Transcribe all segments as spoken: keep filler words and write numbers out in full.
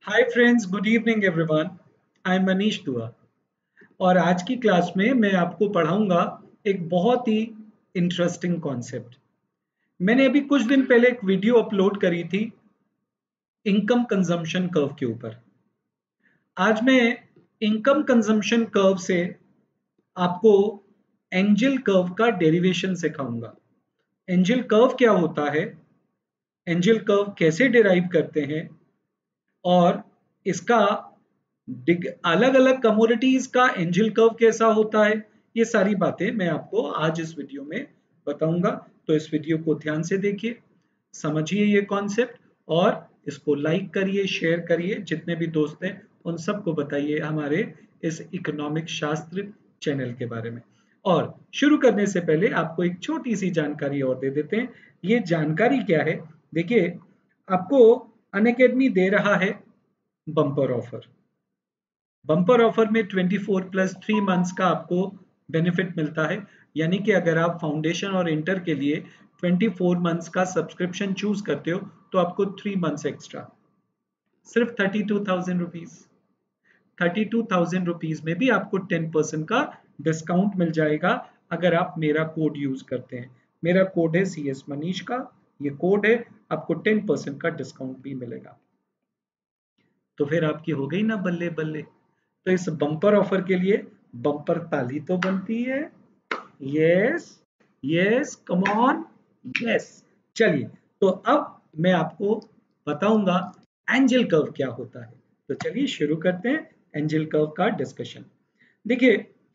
Hi friends, good evening everyone. I am Manish Dua और आज की क्लास में मैं आपको पढ़ाऊंगा एक बहुत ही इंटरेस्टिंग कॉन्सेप्ट। मैंने अभी कुछ दिन पहले एक वीडियो अपलोड करी थी इनकम कंजम्पशन कर्व के ऊपर। आज मैं इनकम कंजम्पशन कर्व से आपको एंजल कर्व का डेरिवेशन सिखाऊंगा। एंजल कर्व क्या होता है, एंजल कर्व कैसे डिराइव करते हैं और इसका अलग अलग कमोडिटीज का एंजल कर्व कैसा होता है, ये सारी बातें मैं आपको आज इस वीडियो में बताऊंगा। तो इस वीडियो को ध्यान से देखिए, समझिए ये कॉन्सेप्ट और इसको लाइक करिए, शेयर करिए, जितने भी दोस्त हैं उन सबको बताइए हमारे इस इकोनॉमिक शास्त्र चैनल के बारे में। और शुरू करने से पहले आपको एक छोटी सी जानकारी और दे देते हैं। ये जानकारी क्या है, देखिए, आपको अनअकैडमी दे रहा है बम्पर ऑफर। बम्पर ऑफर में चौबीस प्लस थ्री मंथ्स का आपको बेनिफिट मिलता है। यानी कि अगर आप फाउंडेशन और इंटर के लिए चौबीस मंथ्स का सब्सक्रिप्शन चूज करते हो तो आपको थ्री मंथ्स एक्स्ट्रा सिर्फ thirty two thousand rupees thirty two thousand rupees में भी आपको टेन परसेंट का डिस्काउंट मिल जाएगा अगर आप मेरा कोड यूज करते हैं। मेरा कोड है सी एस मनीष का, ये कोड है, आपको टेन परसेंट का डिस्काउंट भी मिलेगा। तो फिर आपकी हो गई ना बल्ले बल्ले। तो इस बम्पर ऑफर के लिए बम्पर ताली तो बनती है। Yes yes, come on, yes. चलिए, तो अब मैं आपको बताऊंगा एंजल कर्व क्या होता है। तो चलिए शुरू करते हैं एंजल कर्व का डिस्कशन। देखिए,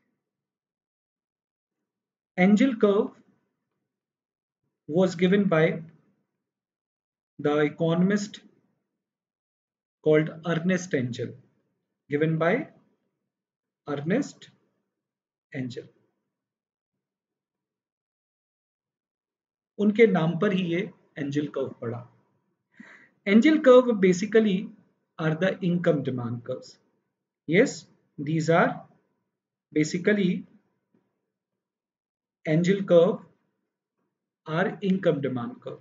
Engel curve was given by the economist called Ernest Angel, given by Ernest Angel। उनके नाम पर ही ये एंजल कर्व पड़ा। Engel curve basically are the income demand curves. Yes, these are basically angel curve are income demand curve.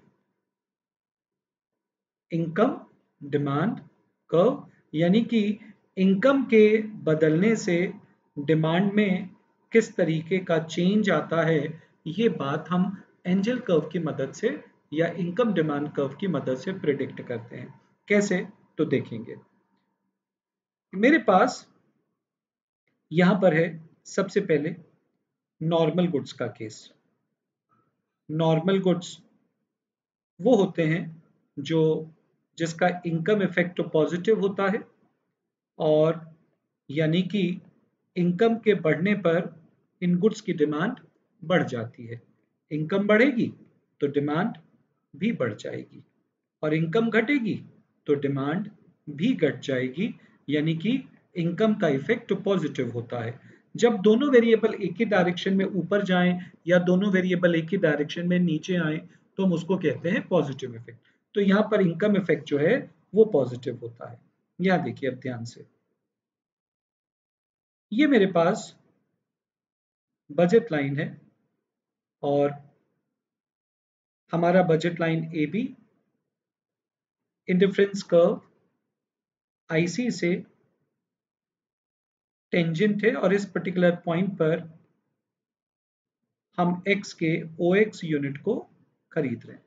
Income demand curve यानी कि income के बदलने से डिमांड में किस तरीके का चेंज आता है, ये बात हम एंजल कर्व की मदद से या इनकम डिमांड कर्व की मदद से प्रिडिक्ट करते हैं। कैसे, तो देखेंगे। मेरे पास यहां पर है सबसे पहले नॉर्मल गुड्स का केस। नॉर्मल गुड्स वो होते हैं जो जिसका इनकम इफेक्ट तो पॉजिटिव होता है, और यानी कि इनकम के बढ़ने पर इन गुड्स की डिमांड बढ़ जाती है। इनकम बढ़ेगी तो डिमांड भी बढ़ जाएगी, और इनकम घटेगी तो डिमांड भी घट जाएगी। यानी कि इनकम का इफेक्ट तो पॉजिटिव होता है। जब दोनों वेरिएबल एक ही डायरेक्शन में ऊपर जाएं या दोनों वेरिएबल एक ही डायरेक्शन में नीचे आए तो हम उसको कहते हैं पॉजिटिव इफेक्ट। तो यहाँ पर इनकम इफेक्ट जो है वो पॉजिटिव होता है। यहाँ देखिए अब ध्यान से, ये मेरे पास बजट लाइन है और हमारा budget line A B indifference curve IC से टेंजेंट है, और इस पर्टिकुलर पॉइंट पर हम x के ओ एक्स यूनिट को खरीद रहे हैं।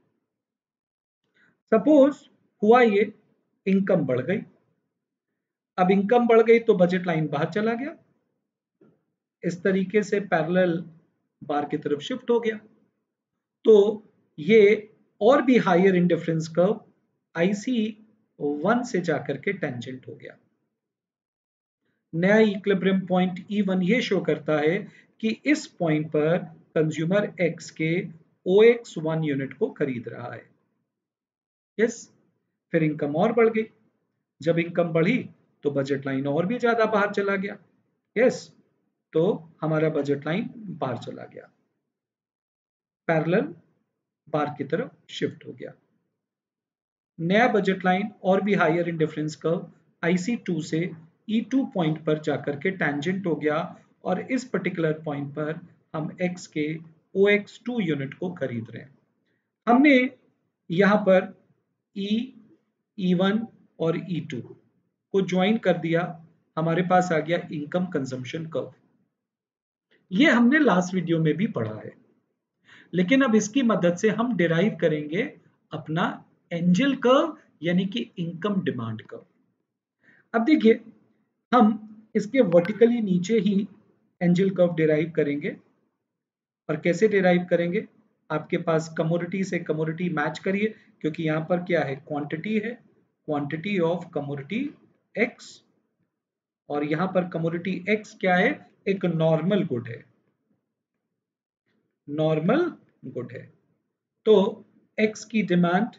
सपोज हुआ ये, इनकम बढ़ गई। अब इनकम बढ़ गई तो बजट लाइन बाहर चला गया, इस तरीके से पैरेलल बार की तरफ शिफ्ट हो गया। तो ये और भी higher indifference curve IC one से जाकर के टेंजेंट हो गया। नया इक्विलिब्रियम पॉइंट ई वन ये शो करता है कि इस पॉइंट पर कंज्यूमर एक्स के ओ एक्स वन यूनिट को खरीद रहा है। यस, फिर इनकम और बढ़ गई। जब इनकम बढ़ी तो बजट लाइन और भी ज्यादा बाहर चला गया। यस, तो हमारा बजट लाइन बाहर चला गया, पैरेलल बार की तरफ शिफ्ट हो गया। नया बजट लाइन और भी higher indifference curve I C two से ई टू पॉइंट पर जाकर के टेंजेंट हो गया, और इस पर्टिकुलर पॉइंट पर हम x के ओ एक्स टू यूनिट को खरीद रहे हैं। हमने यहां पर E, ई वन और ई टू को ज्वाइन कर दिया, हमारे पास आ गया इनकम कंजम्पशन कर्व। ये हमने लास्ट वीडियो में भी पढ़ा है, लेकिन अब इसकी मदद से हम डिराइव करेंगे अपना एंजल कर्व यानी कि इनकम डिमांड कर्व। अब देखिए, हम इसके वर्टिकली नीचे ही एंजल कर्व डिराइव करेंगे। और कैसे डिराइव करेंगे? आपके पास कमोडिटी से कमोडिटी मैच करिए, क्योंकि यहां पर क्या है, क्वांटिटी है, क्वांटिटी ऑफ कमोडिटी एक्स, और यहां पर कमोडिटी एक्स क्या है, एक नॉर्मल गुड है, नॉर्मल गुड है। तो एक्स की डिमांड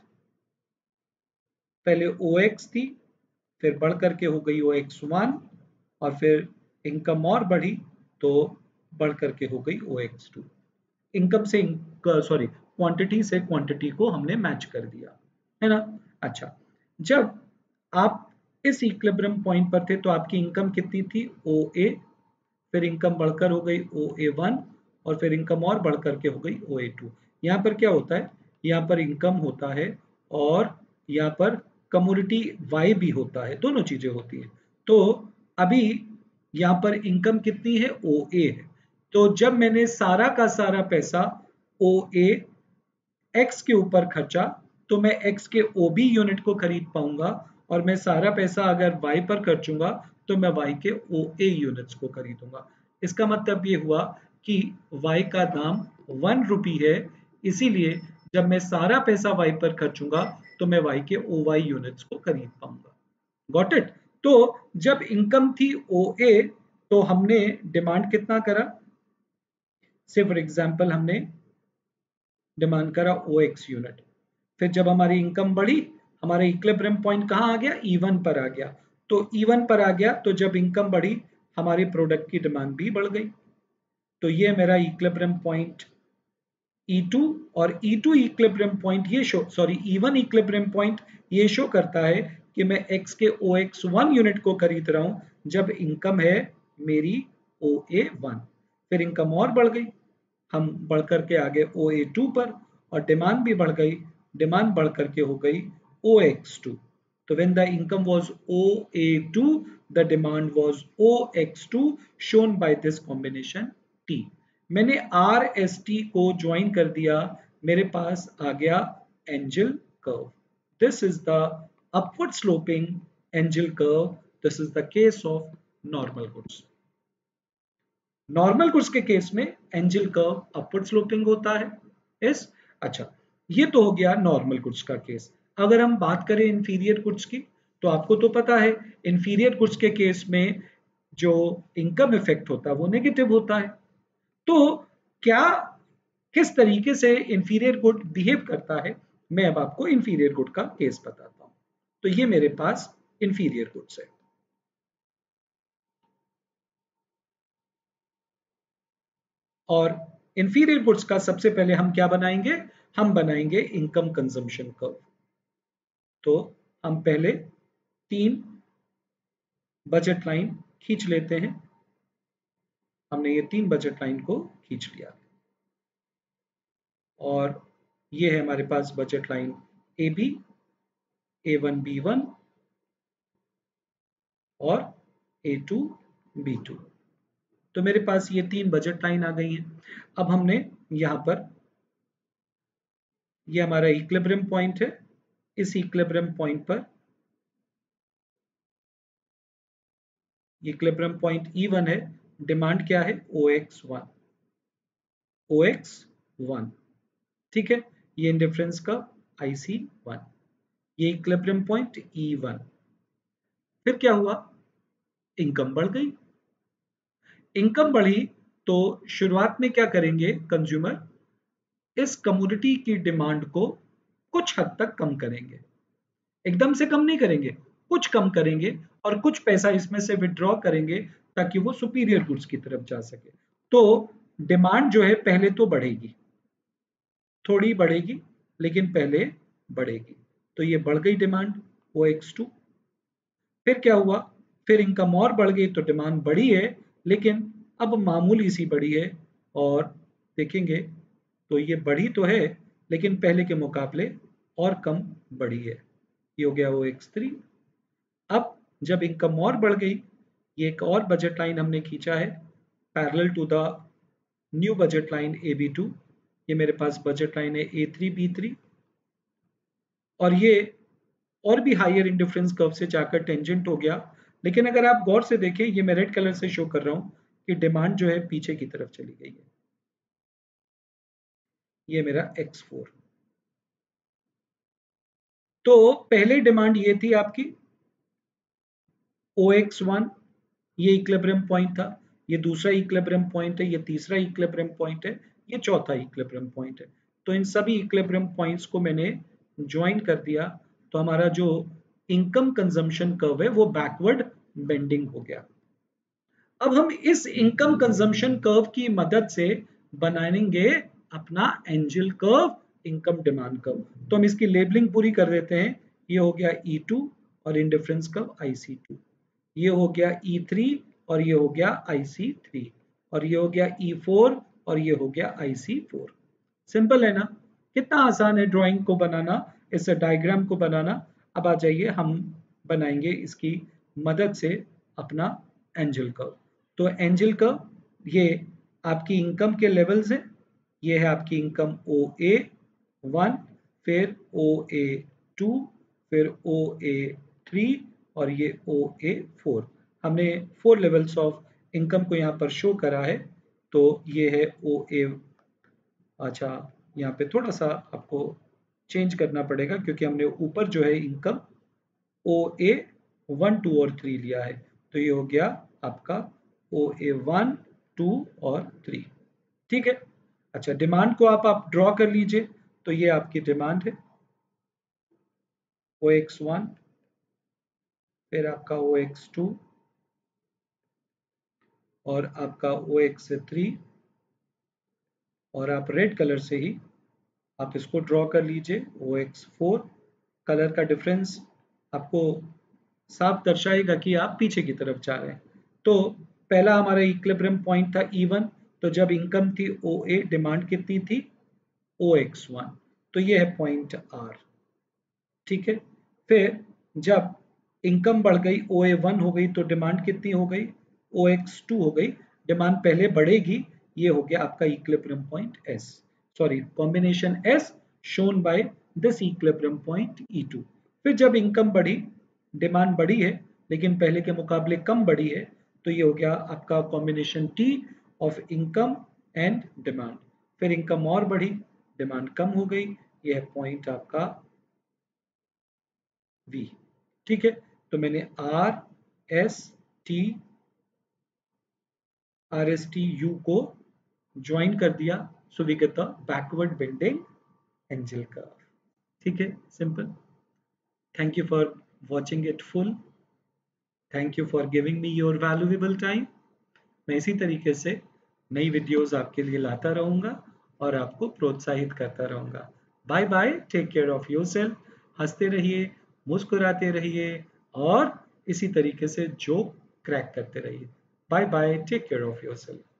पहले ओ एक्स थी, फिर बढ़ करके हो गई ओ एक्स वन, और फिर इनकम और बढ़ी तो बढ़ करके हो गई ओ एक्स टू। इनकम से सॉरी क्वांटिटी से क्वांटिटी को हमने मैच कर दिया, है ना। अच्छा, जब आप इस इक्विलिब्रियम पॉइंट पर थे तो आपकी इनकम कितनी थी, ओ ए, फिर इनकम बढ़कर हो गई ओ ए वन, और फिर इनकम और बढ़ करके हो गई ओ ए टू। यहाँ पर क्या होता है, यहाँ पर इनकम होता है और यहाँ पर कमोडिटी वाई भी होता है, दोनों चीजें होती हैं। तो अभी यहाँ पर इनकम कितनी है, ओ ए है। तो जब मैंने सारा का सारा पैसा ओ ए एक्स के ऊपर खर्चा तो मैं एक्स के ओ बी यूनिट को खरीद पाऊंगा, और मैं सारा पैसा अगर वाई पर खर्चूंगा तो मैं वाई के ओ ए यूनिट्स को खरीदूंगा। इसका मतलब ये हुआ कि वाई का दाम वन रुपी है, इसीलिए जब मैं सारा पैसा वाई पर खर्चूंगा तो मैं वाई के ओ वाई यूनिट्स को खरीद पाऊंगा। Got it. तो जब इनकम थी ओ ए तो हमने डिमांड कितना करा, से फॉर एग्जाम्पल हमने डिमांड करा ओ एक्स यूनिट। फिर जब हमारी इनकम बढ़ी, हमारा इक्विलिब्रियम पॉइंट कहाँ आ गया, ई वन पर आ गया। तो ई वन पर आ गया तो जब इनकम बढ़ी हमारे प्रोडक्ट की डिमांड भी बढ़ गई। तो ये मेरा इक्विलिब्रियम पॉइंट ई टू, और ई टू इक्विलिब्रियम पॉइंट ये show sorry E one equilibrium point ये शो करता है कि मैं x के ओ एक्स वन यूनिट को खरीद रहा हूं जब इनकम है मेरी ओ ए वन। फिर इनकम और बढ़ गई, हम बढ़ करके आ गए ओ ए टू पर, और डिमांड भी बढ़ गई, डिमांड बढ़ करके हो गई ओ एक्स टू। तो when the income was O A two, the demand was O X two, shown by this combination T। मैंने आर एस टी को ज्वाइन कर दिया, मेरे पास आ गया Engel curve. This is the upward sloping Engel curve. This is the case of normal goods. Normal goods के case में एंजल कर्व अपवर्ड स्लोपिंग होता है। इस अच्छा, ये तो हो गया नॉर्मल गुड्स का केस। अगर हम बात करें इंफीरियर गुड्स की, तो आपको तो पता है इंफीरियर गुड्स के केस में जो इनकम इफेक्ट होता है वो नेगेटिव होता है। तो क्या किस तरीके से इंफीरियर गुड बिहेव करता है, मैं अब आपको इंफीरियर गुड का केस बताता हूं। तो ये मेरे पास इंफीरियर गुड्स है, और इंफीरियर गुड्स का सबसे पहले हम क्या बनाएंगे, हम बनाएंगे इनकम कंजम्पशन कर्व। तो हम पहले तीन बजट लाइन खींच लेते हैं। हमने ये तीन बजट लाइन को खींच लिया, और ये है हमारे पास budget line A B, A one B one और ए टू बी टू। तो मेरे पास ये तीन बजट लाइन आ गई हैं। अब हमने यहाँ पर ये हमारा इक्विलिब्रियम पॉइंट है, इस इक्विलिब्रियम पॉइंट पर इक्विलिब्रियम पॉइंट ई वन है, डिमांड क्या है O X one, O X one, ठीक है। ये इंडिफरेंस का आई सी वन, ये इक्विलिब्रियम पॉइंट ई वन। फिर क्या हुआ, इनकम बढ़ गई। इनकम बढ़ी तो शुरुआत में क्या करेंगे कंज्यूमर, इस कमोडिटी की डिमांड को कुछ हद तक कम करेंगे, एकदम से कम नहीं करेंगे, कुछ कम करेंगे, और कुछ पैसा इसमें से विड्रॉ करेंगे ताकि वो सुपीरियर गुड्स की तरफ जा सके। तो डिमांड जो है पहले तो बढ़ेगी, थोड़ी बढ़ेगी, लेकिन पहले बढ़ेगी। तो ये बढ़ गई डिमांड ओ एक्स टू। फिर क्या हुआ, फिर इनकम और बढ़ गई तो डिमांड बढ़ी है, लेकिन अब मामूली सी बढ़ी है, और देखेंगे तो ये बढ़ी तो है लेकिन पहले के मुकाबले और कम बढ़ी है। ये हो गया ओ एक्स थ्री। अब जब इनकम और बढ़ गई, ये एक और बजट लाइन हमने खींचा है parallel to the new budget line A B two. ये मेरे पास बजट लाइन है ए थ्री बी थ्री, और ये और भी हायर इंडिफरेंस कर्व से जाकर टेंजेंट हो गया। लेकिन अगर आप गौर से देखें, ये मैं रेड कलर से शो कर रहा हूं कि डिमांड जो है पीछे की तरफ चली गई है। ये मेरा एक्स फोर। तो पहले डिमांड ये थी आपकी ओ एक्स वन, ये इक्विलिब्रियम पॉइंट था। ये दूसरा इक्विलिब्रियम पॉइंट है, ये तीसरा इक्विलिब्रियम पॉइंट है, ये चौथा इक्विलिब्रियम पॉइंट है। तो इन सभी इक्विलिब्रियम पॉइंट्स को मैंने ज्वाइन कर दिया, तो हमारा जो इनकम कंजम्पशन कर्व है वो बैकवर्ड बेंडिंग हो गया। अब हम इस इनकम कंजम्पशन कर्व की मदद से बनाएंगे अपना Engel curve, income demand curve. तो हम इसकी लेबलिंग पूरी कर देते हैं। ये हो गया ई टू और indifference curve I C two, ये हो गया ई थ्री और ये हो गया आई सी थ्री, और ये हो गया ई फोर और ये हो गया आई सी फोर। सिंपल है ना? कितना आसान है ड्राइंग को बनाना, इस डायग्राम को बनाना। अब आ जाइए हम बनाएंगे इसकी मदद से अपना एंजल कर्व। तो एंजल कर्व ये आपकी इनकम के लेवल्स है। ये है आपकी इनकम ओ ए वन, फिर ओ ए टू, फिर ओ ए थ्री और ये ओ ए फोर। हमने फोर लेवल्स ऑफ इनकम को यहाँ पर शो करा है। तो ये है ओ ए, अच्छा यहाँ पे थोड़ा सा आपको चेंज करना पड़ेगा क्योंकि हमने ऊपर जो है income O A one two और थ्री लिया है। तो ये हो गया आपका ओ ए वन टू और थ्री। ठीक है। अच्छा, डिमांड को आप आप ड्रॉ कर लीजिए। तो ये आपकी डिमांड है ओ एक्स वन, फिर आपका ओ एक्स टू और आपका ओ एक्स थ्री, और आप रेड कलर से ही आप इसको ड्रॉ कर लीजिए ओ एक्स फोर। कलर का डिफरेंस आपको साफ दर्शाएगा कि आप पीछे की तरफ जा रहे हैं। तो पहला हमारा इक्विलिब्रियम पॉइंट था ई वन, तो जब इनकम थी ओ ए, डिमांड कितनी थी ओ एक्स वन, तो ये है पॉइंट आर। ठीक है। फिर जब इनकम बढ़ गई ओ ए वन हो गई, तो डिमांड कितनी हो गई ओ एक्स टू हो गई। डिमांड पहले बढ़ेगी, ये हो गया आपका equilibrium point S, sorry combination S shown by this equilibrium point E two. फिर जब इनकम बढ़ी, डिमांड बढ़ी है लेकिन पहले के मुकाबले कम बढ़ी है, तो ये हो गया आपका combination T of income and demand. फिर इनकम और बढ़ी, डिमांड कम हो गई, ये है पॉइंट आपका वी। ठीक है। तो मैंने R S T R S T U को ज्वाइन कर दिया, so we get the backward bending Engel curve. ठीक है, simple. Thank you for watching it full. Thank you for giving me your valuable time. मैं इसी तरीके से नई वीडियोस आपके लिए लाता रहूंगा और आपको प्रोत्साहित करता रहूंगा। Bye bye, take care of yourself. हंसते रहिए, मुस्कुराते रहिए और इसी तरीके से जोक क्रैक करते रहिए। Bye bye, take care of yourself.